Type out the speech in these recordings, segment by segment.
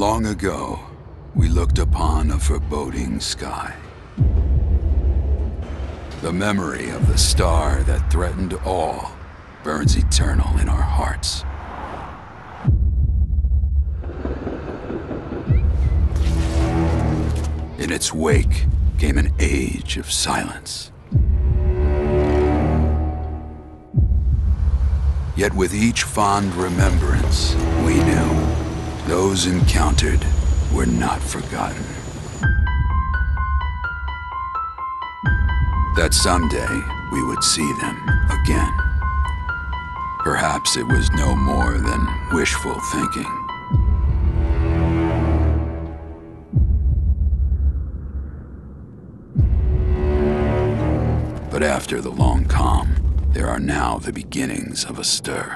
Long ago, we looked upon a foreboding sky. The memory of the star that threatened all burns eternal in our hearts. In its wake came an age of silence. Yet with each fond remembrance, we knew those encountered were not forgotten. That someday we would see them again. Perhaps it was no more than wishful thinking. But after the long calm, there are now the beginnings of a stir.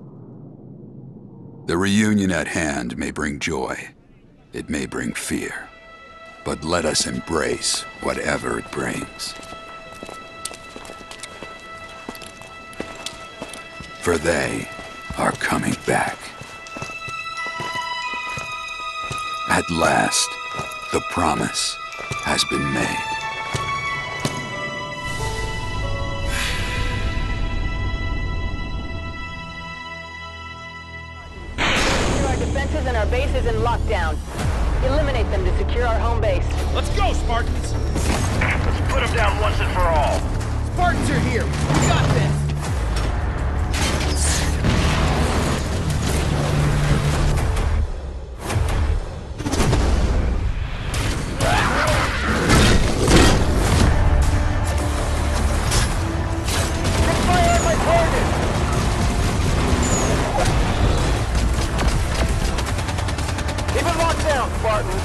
The reunion at hand may bring joy, it may bring fear, but let us embrace whatever it brings. For they are coming back. At last, the promise has been made. Defenses and our base is in lockdown. Eliminate them to secure our home base. Let's go, Spartans! Let's put them down once and for all. Spartans are here! We got this! Spartans.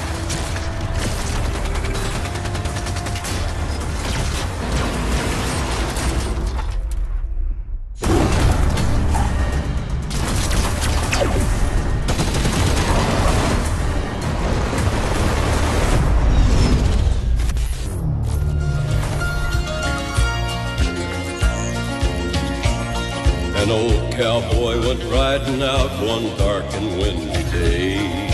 An old cowboy went riding out one dark and windy day.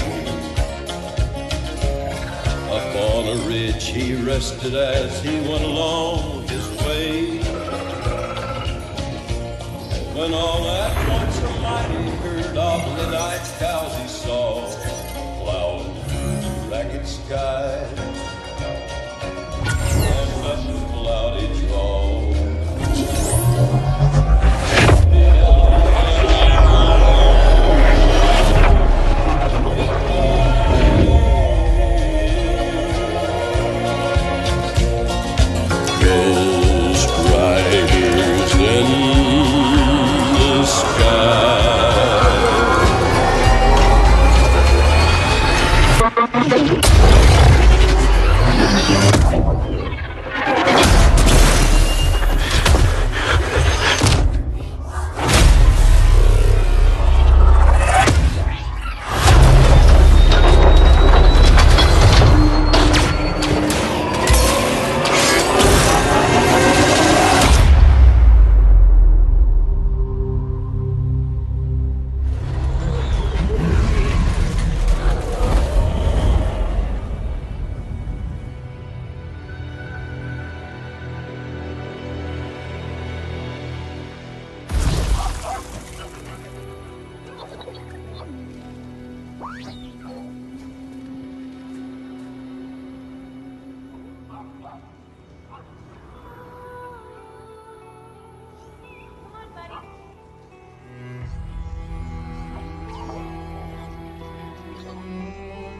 Up on a ridge he rested as he went along his way. When all at once a mighty herd of red-eyed cows he saw plowing through the ragged sky and left a cloudy draw.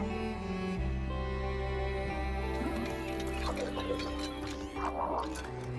Come on, buddy.